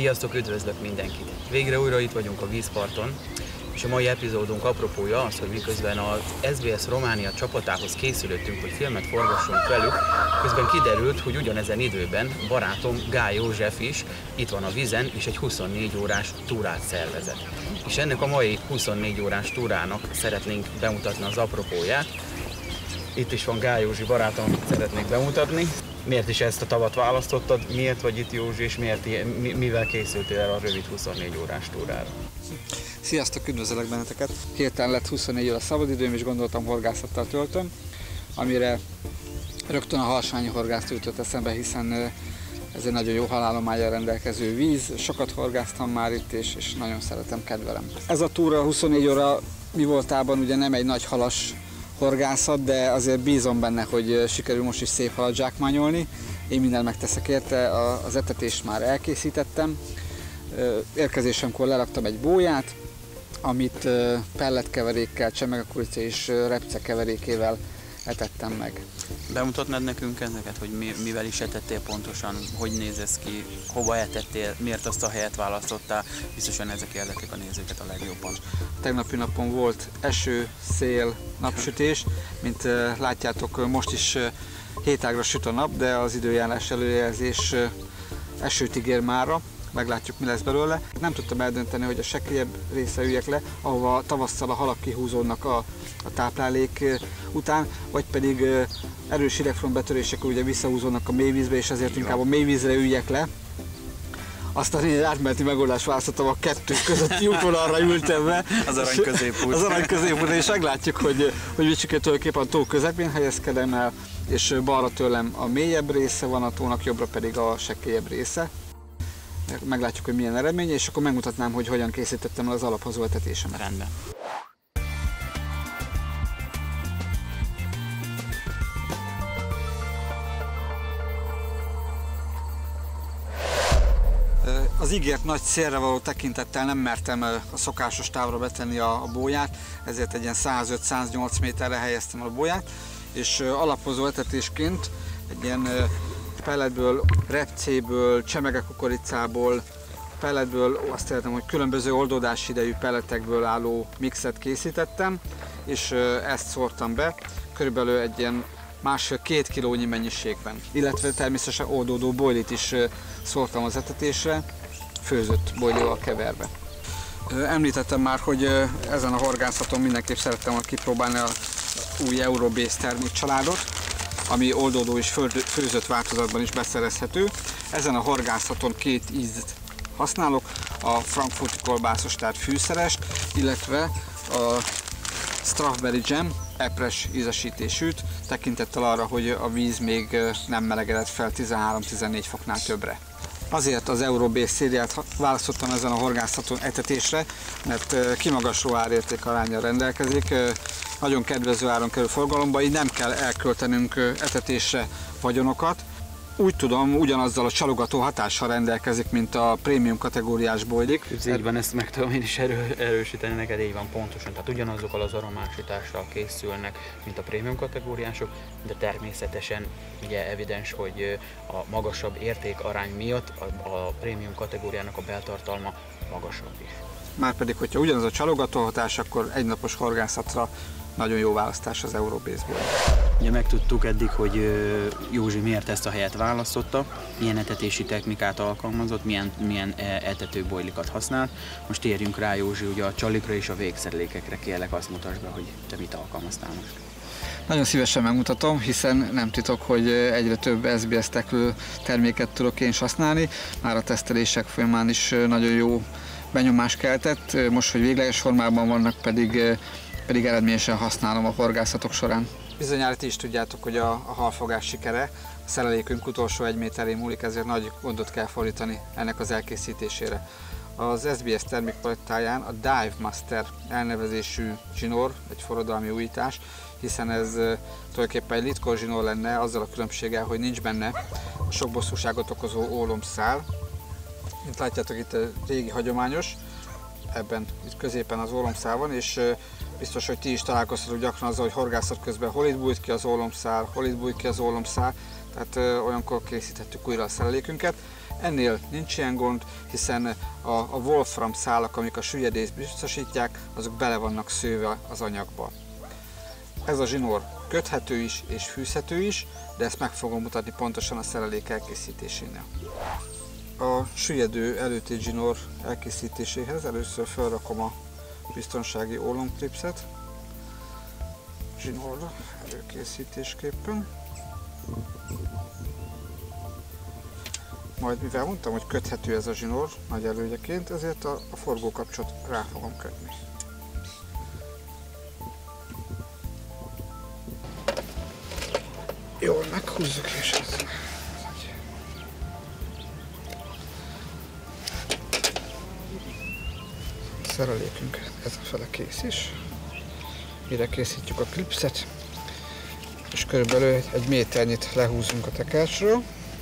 Sziasztok, üdvözlök mindenkit! Végre újra itt vagyunk a vízparton, és a mai epizódunk apropója az, hogy miközben az SBS Románia csapatához készülöttünk, hogy filmet forgassunk velük, közben kiderült, hogy ugyanezen időben barátom Gály József is itt van a vízen, és egy 24 órás túrát szervezett. És ennek a mai 24 órás túrának szeretnénk bemutatni az apropóját. Itt is van Gály Józsi barátom, szeretnék bemutatni. Miért is ezt a tavat választottad? Miért vagy itt, Józsi, és mivel készültél el a rövid 24 órás túrára? Sziasztok, üdvözlök benneteket! Hirtelen lett 24 óra szabadidőm, és gondoltam, horgászattal töltöm, amire rögtön a harsányi horgászt jutott eszembe, hiszen ez egy nagyon jó halállomággyal rendelkező víz. Sokat horgáztam már itt, és nagyon szeretem, kedvelem. Ez a túra 24 óra mi voltában ugye nem egy nagy halas horgászat, de azért bízom benne, hogy sikerül most is szép halat zsákmányolni. Én mindent megteszek érte, az etetést már elkészítettem. Érkezésemkor leraktam egy bóját, amit pelletkeverékkel, csemegekurica és repce keverékével etettem meg. Bemutatnád nekünk ezeket, hogy mivel is etettél pontosan, hogy néz ez ki, hova etettél, miért azt a helyet választottál, biztosan ezek érdeklik a nézőket a legjobban. Tegnapi napon volt eső, szél, napsütés, mint látjátok, most is 7 ágra süt a nap, de az időjárás előjelzés esőt ígér mára. Meglátjuk, mi lesz belőle. Nem tudtam eldönteni, hogy a sekélyebb része üljek le, ahova tavasszal a halak kihúzódnak a táplálék után, vagy pedig erős hidegfront betörésekor ugye visszahúzódnak a mélyvízbe, és ezért inkább a mélyvízre üljek le. Aztán én átmeneti megoldást választottam, a kettő közötti útvonalra ültem be. Az arany középút. Az arany középút, és meglátjuk, hogy mit sikerül tulajdonképpen a tó közepén helyezkedem el, és balra tőlem a mélyebb része van a tónak, jobbra pedig a sekélyebb része. Meglátjuk, hogy milyen eredmény, és akkor megmutatnám, hogy hogyan készítettem el az alaphozó etetésemet. Rendben. Az ígért nagy szélre való tekintettel nem mertem a szokásos távra betenni a bóját, ezért egy ilyen 105-108 méterre helyeztem a bóját, és alapozó etetésként egy ilyen pelletből, repcéből, csemegekukoricából, pelletből, azt értem, hogy különböző oldódási idejű pelletekből álló mixet készítettem, és ezt szórtam be, körülbelül egy ilyen 1,5-2 kilónyi mennyiségben. Illetve természetesen oldódó bojlit is szórtam az etetésre, főzött bojlival keverve. Említettem már, hogy ezen a horgászaton mindenképp szerettem volna kipróbálni az új Eurobase termék családot, ami oldódó és főzött változatban is beszerezhető. Ezen a horgászaton 2 ízt használok, a frankfurti kolbászos, tehát fűszerest, illetve a strawberry jam, epres ízesítésűt, tekintettel arra, hogy a víz még nem melegedett fel 13-14 foknál többre. Azért az Eurobase szériát választottam ezen a horgászaton etetésre, mert kimagasló árérték aránnyal rendelkezik, nagyon kedvező áron kerül forgalomba, így nem kell elköltenünk etetésre vagyonokat. Úgy tudom, ugyanazzal a csalogató hatással rendelkezik, mint a prémium kategóriás bojlik. Így van, ezt meg tudom én is erősíteni neked, így van pontosan. Tehát ugyanazokkal az aromásítással készülnek, mint a prémium kategóriások, de természetesen ugye evidens, hogy a magasabb értékarány miatt a prémium kategóriának a beltartalma magasabb is. Márpedig, hogyha ugyanaz a csalogató hatás, akkor egynapos horgászatra nagyon jó választás az Eurobase-ból. Ugye megtudtuk eddig, hogy Józsi miért ezt a helyet választotta, milyen etetési technikát alkalmazott, milyen etetőbojlikat használt. Most térjünk rá, Józsi, ugye a csalikra és a végszerelékekre, kérlek azt mutasd be, hogy te mit alkalmaztál most. Nagyon szívesen megmutatom, hiszen nem titok, hogy egyre több SBS teklő terméket tudok én is használni. Már a tesztelések folyamán is nagyon jó benyomást keltett, most, hogy végleges formában vannak, pedig eredményesen használom a horgászatok során. Bizonyára ti is tudjátok, hogy a halfogás sikere a szerelékünk utolsó 1 méterén múlik, ezért nagy gondot kell fordítani ennek az elkészítésére. Az SBS termékpalettáján a Dive Master elnevezésű zsinór, egy forradalmi újítás, hiszen ez tulajdonképpen egy litkor zsinór lenne, azzal a különbséggel, hogy nincs benne a sok bosszúságot okozó ólomszál. Mint látjátok, itt a régi hagyományos, ebben itt középen az ólomszál van, és biztos, hogy ti is találkoztatok gyakran azzal, hogy horgászat közben hol itt bújt ki az ólomszál, hol itt bújt ki az ólomszál, tehát olyankor készítettük újra a szerelékünket. Ennél nincs ilyen gond, hiszen a wolfram szálak, amik a süllyedést biztosítják, azok bele vannak szőve az anyagba. Ez a zsinór köthető is és fűzhető is, de ezt meg fogom mutatni pontosan a szerelék elkészítésénél. A süllyedő előtét zsinór elkészítéséhez először felrakom a biztonsági ólomklipszet zsinórra előkészítésképpen. Majd mivel mondtam, hogy köthető ez a zsinór nagy előnyeként, ezért a forgókapcsot rá fogom kötni. Jól meghúzzuk és ez szerelékünk ezefele kész is. Mire készítjük a klipszet, és körülbelül egy méternyit lehúzunk a tekercsről.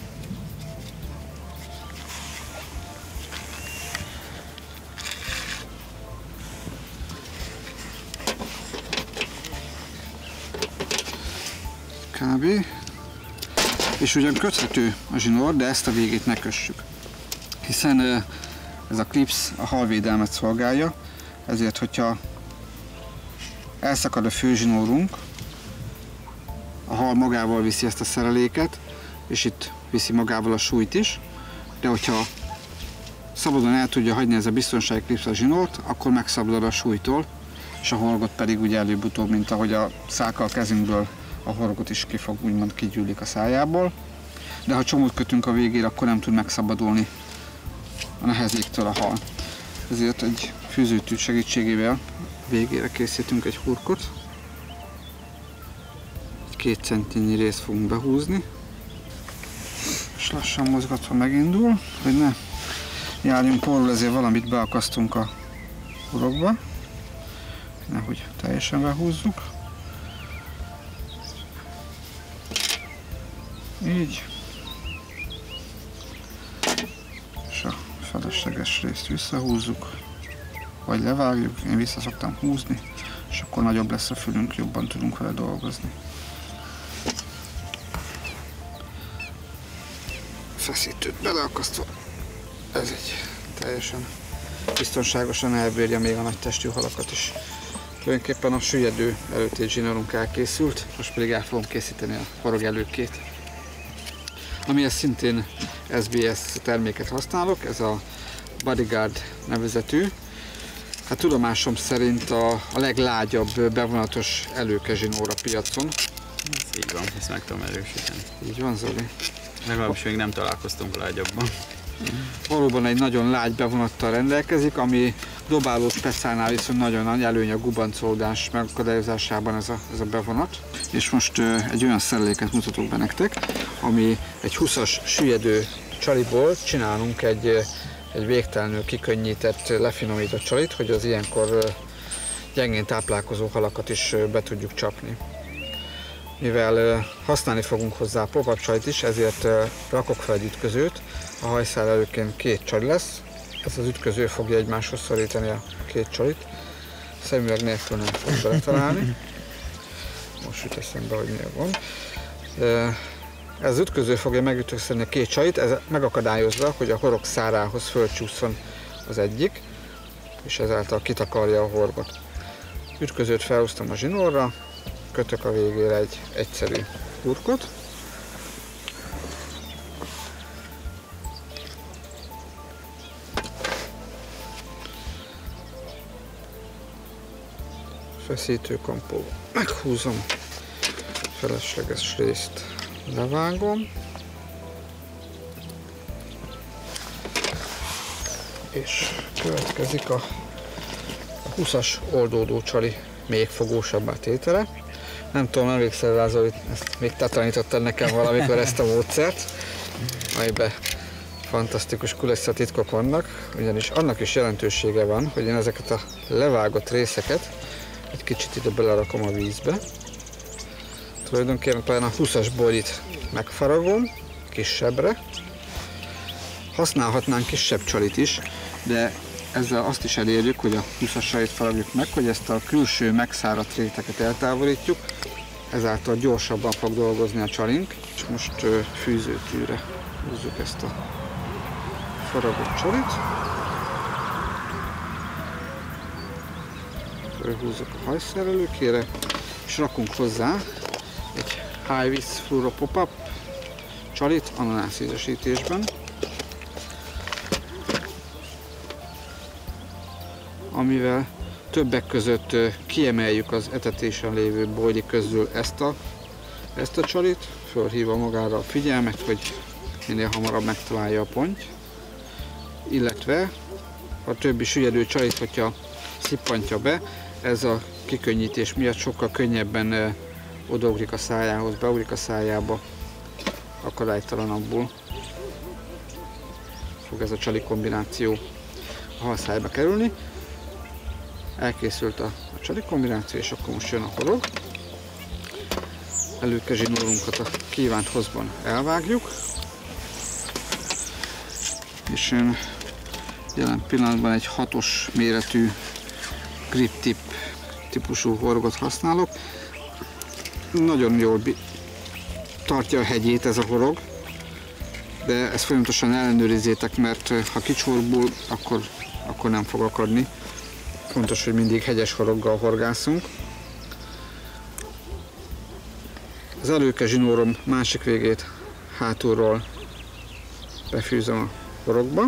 Kb. És ugyan köthető a zsinór, de ezt a végét ne kössük. Hiszen ez a klipsz a halvédelmet szolgálja, ezért hogyha elszakad a főzsinórunk, a hal magával viszi ezt a szereléket, és itt viszi magával a súlyt is, de hogyha szabadon el tudja hagyni ez a biztonsági klipsz a zsinórt, akkor megszabadul a súlytól, és a horgot pedig ugye előbb-utóbb, mint ahogy a szákkal a kezünkből a horgot is ki fog, úgymond kigyűlik a szájából. De ha csomót kötünk a végére, akkor nem tud megszabadulni a nehezéktől a hal. Ezért egy fűzőtű segítségével végére készítünk egy hurkot. Egy 2 centinyi részt fogunk behúzni, és lassan mozgatva megindul, hogy ne járjunk porul, ezért valamit beakasztunk a hurokba, nehogy teljesen behúzzuk. Így. És a felesleges részt visszahúzzuk, vagy levágjuk, én vissza szoktam húzni, és akkor nagyobb lesz a fülünk, jobban tudunk vele dolgozni. Feszítőt beleakasztva, ez egy teljesen biztonságosan elbírja még a nagy testű halakat is. Tulajdonképpen a süllyedő előtét zsinórunk elkészült, most pedig el fogom készíteni a forog előkét. Amihez szintén SBS terméket használok, ez a Bodyguard nevezetű. Hát tudomásom szerint a leglágyabb bevonatos előkezsinór a piacon. Ez így van, ezt meg tudom erősíteni. Így van, Zoli? Legalábbis még nem találkoztunk lágyabban. Valóban egy nagyon lágy bevonattal rendelkezik, ami dobáló specálnál viszont nagyon nagy előny a gubancolódás megakadályozásában ez a bevonat. És most egy olyan szereléket mutatok be nektek, ami egy 20-as süllyedő csaliból csinálunk egy végtelenül kikönnyített, lefinomított csalit, hogy az ilyenkor gyengén táplálkozó halakat is be tudjuk csapni. Mivel használni fogunk hozzá pop-up csalit is, ezért rakok fel egy ütközőt. A hajszál előként 2 csali lesz. Ez az ütköző fogja egymáshoz szorítani a 2 csalit. Szemüveg nélkül nem fog beletalálni. Most jut eszembe, hogy miért van. Ez az ütköző fogja megütköztetni a 2 csalit, ez megakadályozza, hogy a horog szárához fölcsúszson az egyik, és ezáltal kitakarja a horgot. Ütközőt felhúztam a zsinórra, kötök a végére egy egyszerű hurkot. Feszítőkampó. Meghúzom, felesleges részt levágom, és következik a 20-as oldódó csali még fogósabbá tétele. Nem tudom, emlékszel rá, Zoli, ezt még te tanítottad nekem valamikor ezt a módszert, amiben fantasztikus kulisszatitkok vannak, ugyanis annak is jelentősége van, hogy én ezeket a levágott részeket egy kicsit ide belerakom a vízbe. Tulajdonképpen a 20-as bolyit megfaragom kisebbre. Használhatnánk kisebb csalit is, de ezzel azt is elérjük, hogy a 20-as csalit faragjuk meg, hogy ezt a külső megszáradt réteket eltávolítjuk, ezáltal gyorsabban fog dolgozni a csalink. És most fűzőtűre húzzuk ezt a faragott csalit. Húzzuk a hajszerelőkére, és rakunk hozzá egy High-Vis Fluoro Pop-Up csalit ananász ízesítésben, amivel többek között kiemeljük az etetésen lévő boili közül ezt a csalit, fölhívva magára a figyelmet, hogy minél hamarabb megtalálja a ponty, illetve a többi süllyedő csalit, hogyha szippantja be, ez a kikönnyítés miatt sokkal könnyebben odaugrik a szájához, beugrik a szájába, akadálytalanabbul fog ez a csali kombináció a halszájba kerülni. Elkészült a csali kombináció, és akkor most jön a horog. Előkezsinórunkat a kívánt hozban elvágjuk, és én jelen pillanatban egy 6-os méretű grip tip típusú horogot használok. Nagyon jól tartja a hegyét ez a horog, de ezt folyamatosan ellenőrizzétek, mert ha kicsorbul, akkor nem fog akadni. Fontos, hogy mindig hegyes horoggal horgászunk. Az előkezsinórom másik végét hátulról befűzöm a horogba.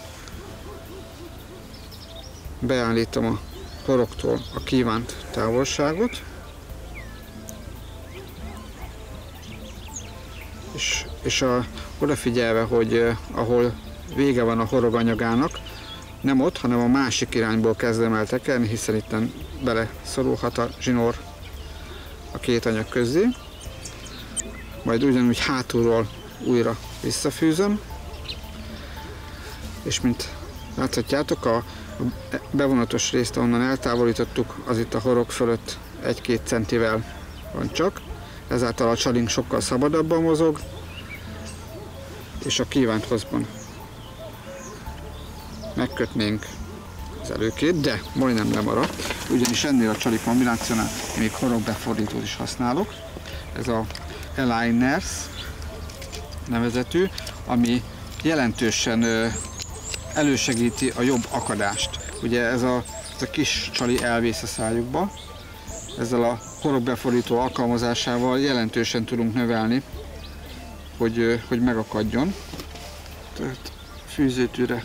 Beállítom a horogtól a kívánt távolságot, és odafigyelve, hogy ahol vége van a horog anyagának, nem ott, hanem a másik irányból kezdem el tekerni, hiszen itt bele szorulhat a zsinór a két anyag közé. Majd ugyanúgy hátulról újra visszafűzöm, és mint láthatjátok, a bevonatos részt, ahonnan eltávolítottuk, az itt a horog fölött 1-2 centivel van csak, ezáltal a csalink sokkal szabadabban mozog, és a kívánt hozban megkötnénk az előkét, de majdnem lemaradt, ugyanis ennél a csali kombinációnál még horogbefordítót is használok. Ez a Aligners nevezetű, ami jelentősen elősegíti a jobb akadást. Ugye ez a kis csali elvész a szájukba, ezzel a horogbefordító alkalmazásával jelentősen tudunk növelni, hogy megakadjon. Tehát fűzőtűre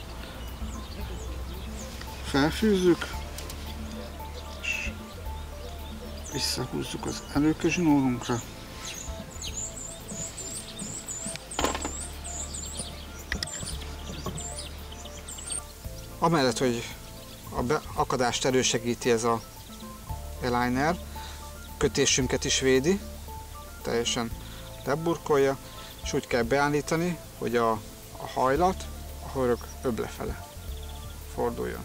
felfűzzük, és visszahúzzuk az előkezsinórunkra. Amellett, hogy a akadást elősegíti ez a aligner, kötésünket is védi, teljesen leburkolja, és úgy kell beállítani, hogy a hajlat, a horog öblefele forduljon.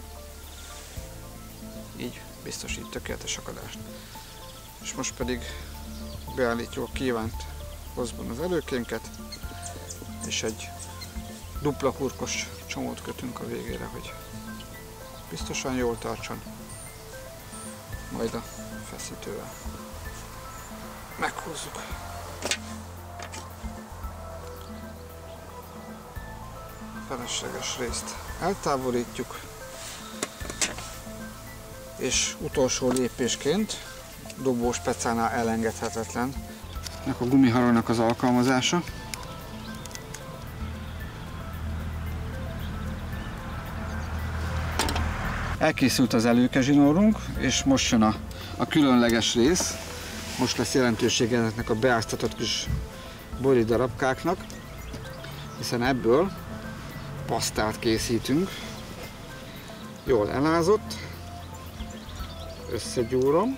Így biztosít tökéletes akadást. És most pedig beállítjuk a kívánt hozban az előkénket, és egy dupla hurkos csomót kötünk a végére, hogy biztosan jól tartson, majd a feszítővel meghúzzuk. A felesleges részt eltávolítjuk, és utolsó lépésként dobós pecánál elengedhetetlen a gumiharagnak az alkalmazása. Elkészült az előkezsinórunk, és most jön a különleges rész. Most lesz jelentősége ezeknek a beáztatott kis boili darabkáknak, hiszen ebből pasztát készítünk. Jól elázott, összegyúrom,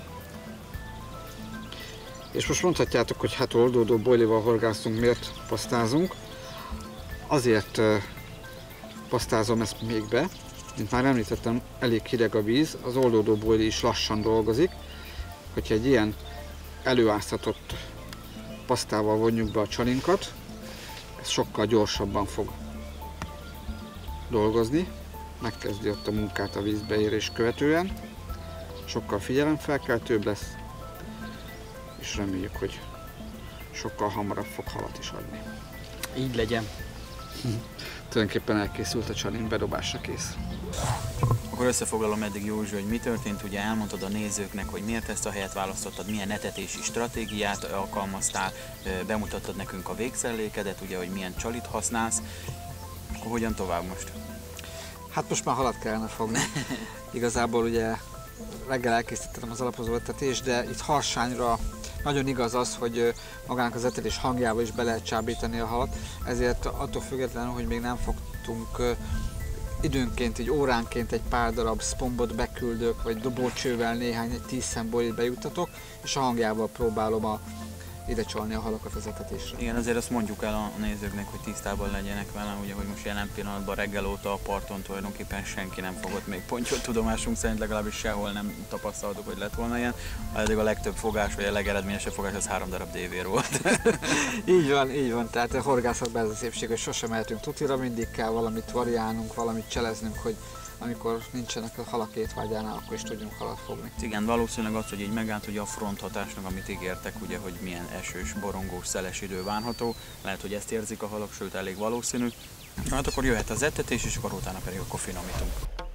és most mondhatjátok, hogy hát oldódó boilival horgászunk, miért pasztázunk. Azért pasztázom ezt még be, mint már említettem, elég hideg a víz, az oldódó boili is lassan dolgozik. Hogyha egy ilyen előáztatott pasztával vonjuk be a csalinkat, ez sokkal gyorsabban fog dolgozni, megkezdi ott a munkát a vízbeérés követően, sokkal figyelemfelkeltőbb lesz, és reméljük, hogy sokkal hamarabb fog halat is adni. Így legyen. tulajdonképpen elkészült a csalim, bedobásra kész. Akkor összefoglalom eddig, Józsi, hogy mi történt, ugye elmondtad a nézőknek, hogy miért ezt a helyet választottad, milyen etetési stratégiát alkalmaztál, bemutattad nekünk a végszellékedet, ugye, hogy milyen csalit használsz, akkor hogyan tovább most? Hát most már halat kellene fogni. Igazából ugye reggel elkészítettem az alapozó etetést, de itt harsányra nagyon igaz az, hogy magának az etetés hangjába is be lehet csábítani a halat, ezért attól függetlenül, hogy még nem fogtunk időnként, így óránként egy pár darab szpombot beküldök, vagy dobócsővel néhány 10 szembolyt bejuttatok, és a hangjával próbálom ide csalni a halakat az etetésre. Igen, azért azt mondjuk el a nézőknek, hogy tisztában legyenek vele, ugye, hogy most jelen pillanatban reggel óta a parton tulajdonképpen senki nem fogott még pontyot, tudomásunk szerint legalábbis sehol nem tapasztaltuk, hogy lett volna ilyen, eddig a legtöbb fogás, vagy a legeredményesebb fogás az 3 darab dévér volt. Így van, tehát a horgászatban ez a szépség, hogy sosem mehetünk tutira, mindig kell valamit variálnunk, valamit cseleznünk, hogy amikor nincsenek a halak étvágyánál, akkor is tudjunk halat fogni. Igen, valószínűleg az, hogy így megállt ugye a fronthatásnak, amit ígértek, ugye, hogy milyen esős, borongós, szeles idő várható. Lehet, hogy ezt érzik a halak, sőt elég valószínű. Hát akkor jöhet az etetés, és akkor utána pedig akkor finomítunk.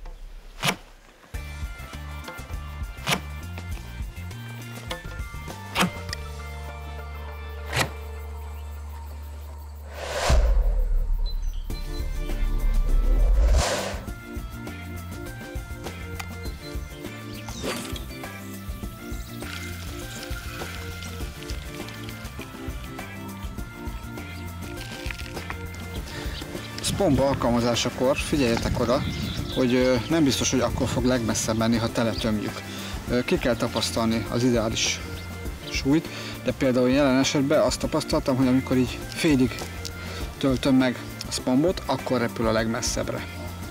Spomba alkalmazásakor figyeljetek oda, hogy nem biztos, hogy akkor fog legmesszebb menni, ha teletömjük. Ki kell tapasztalni az ideális súlyt, de például jelen esetben azt tapasztaltam, hogy amikor így félig töltöm meg a spombot, akkor repül a legmesszebbre.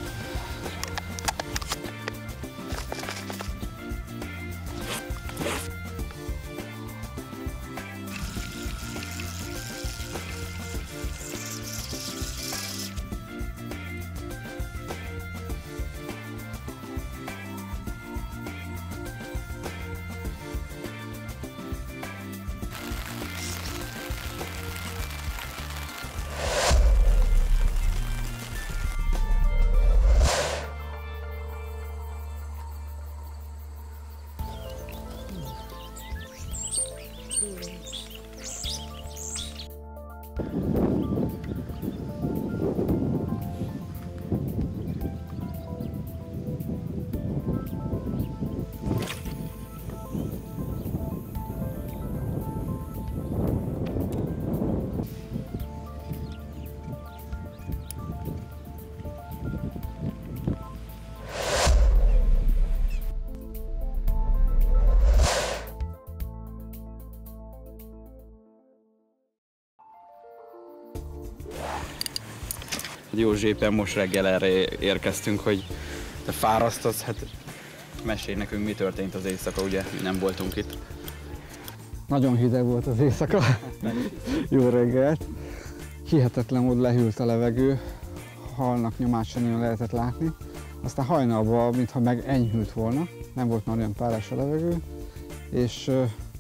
Józsi, éppen most reggel erre érkeztünk, hogy te fárasztasz, hát mesélj nekünk, mi történt az éjszaka, ugye nem voltunk itt. Nagyon hideg volt az éjszaka. Jó reggelt. Hihetetlen módon lehűlt a levegő, halnak nyomásra nagyon lehetett látni. Aztán hajnalban, mintha meg enyhült volna, nem volt már olyan párás a levegő, és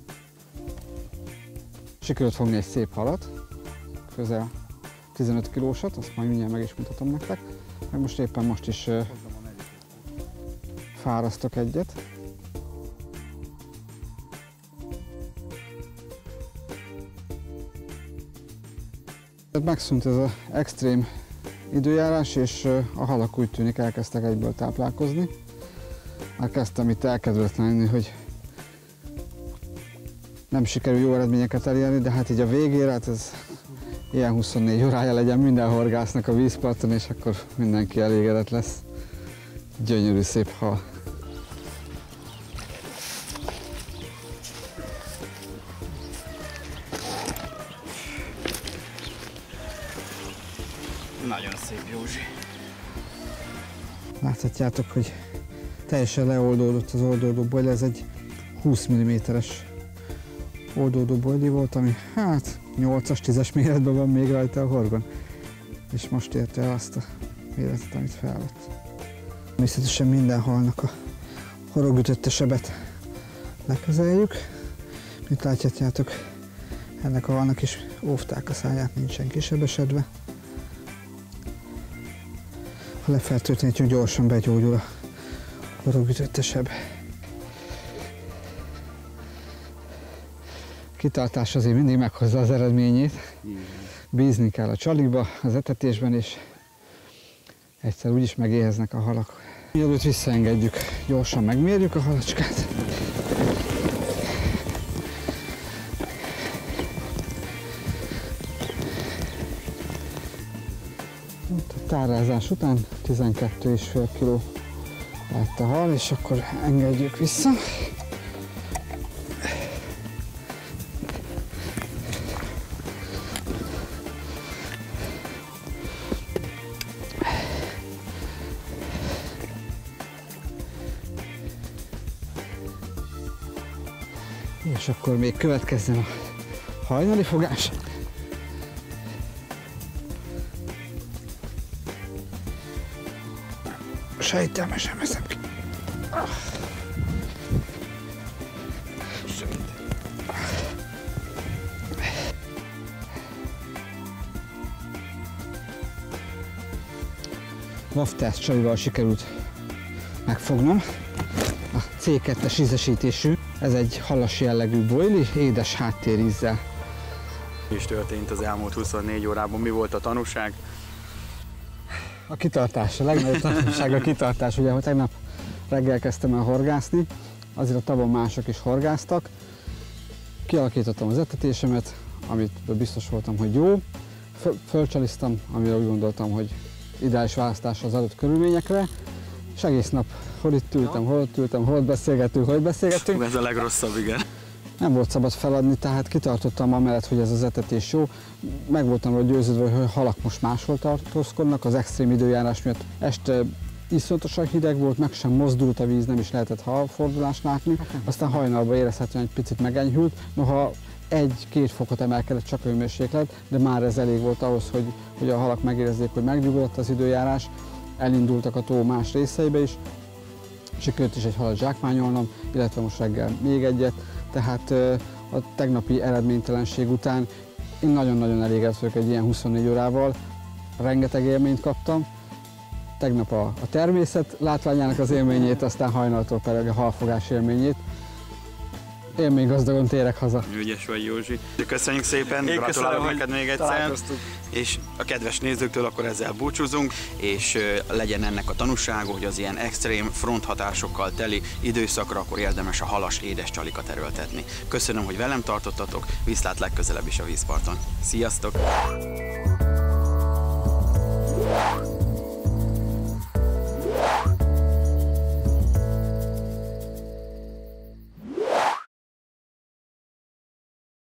sikerült fogni egy szép halat, közel 15 kilósat, azt majd mindjárt meg is mutatom nektek. Meg most éppen most is fárasztok egyet. Megszűnt ez az extrém időjárás, és a halak úgy tűnik elkezdtek egyből táplálkozni. Már kezdtem itt elkedvetlenni, hogy nem sikerül jó eredményeket elérni, de hát így a végére, hát ez ilyen 24 órája legyen minden horgásznak a vízparton, és akkor mindenki elégedett lesz. Gyönyörű szép hal. Nagyon szép, Józsi. Láthatjátok, hogy teljesen leoldódott az oldódó bojli, ez egy 20 mm-es oldódó bojli volt, ami hát 8-as, 10-es méretben van még rajta a horgon. És most érte el azt a méretet, amit felvett. Természetesen minden halnak a horogütötte sebet lekezeljük. Mint láthatjátok, ennek a halnak is óvták a száját, nincsen kisebesedve. lefertőtlenítjük, gyorsan begyógyul a forróütöttesebb. Kitartás azért mindig meghozza az eredményét. Bízni kell a csalikba, az etetésben, és egyszer úgyis megéheznek a halak. Mielőtt visszaengedjük, gyorsan megmérjük a halacskát. A tárázás után 12,5 kg lett a hal, és akkor engedjük vissza. És akkor még következzen a hajnali fogás. Sejtelmesen veszem ki. Wafters csalival sikerült megfognom. A C2-es ízesítésű. Ez egy halas jellegű boili, édes háttérízzel. Mi is történt az elmúlt 24 órában? Mi volt a tanúság? A kitartás, a legnagyobb tanulság a kitartás. Ugye, hogy tegnap reggel kezdtem el horgászni, azért a tavon mások is horgáztak. Kialakítottam az etetésemet, amit biztos voltam, hogy jó. Fölcsaliztam, amire úgy gondoltam, hogy ideális választás az adott körülményekre, és egész nap hol itt ültem, hol ott ültem, hol beszélgettünk. Ez a legrosszabb, igen. Nem volt szabad feladni, tehát kitartottam amellett, hogy ez az etetés jó. Meg voltam róla győződve, hogy a halak most máshol tartózkodnak, az extrém időjárás miatt este iszonyatosan hideg volt, meg sem mozdult a víz, nem is lehetett halfordulást látni. Aztán hajnalban érezhetően egy picit megenyhült, noha 1-2 fokot emelkedett csak a hőmérséklet, de már ez elég volt ahhoz, hogy a halak megérezzék, hogy megnyugodott az időjárás. Elindultak a tó más részeibe is, sikerült is egy halat zsákmányolnom, illetve most reggel még egyet. Tehát a tegnapi eredménytelenség után én nagyon-nagyon elégedett vagyok egy ilyen 24 órával, rengeteg élményt kaptam. Tegnap a természet látványának az élményét, aztán hajnaltól pedig a halfogás élményét. Én még gazdagon térek haza. Ügyes vagy, Józsi. Köszönjük szépen, gratulálok neked még egyszer. És a kedves nézőktől akkor ezzel búcsúzunk, és legyen ennek a tanúsága, hogy az ilyen extrém fronthatásokkal teli időszakra akkor érdemes a halas édes csalikat erőltetni. Köszönöm, hogy velem tartottatok, viszlát legközelebb is a vízparton. Sziasztok!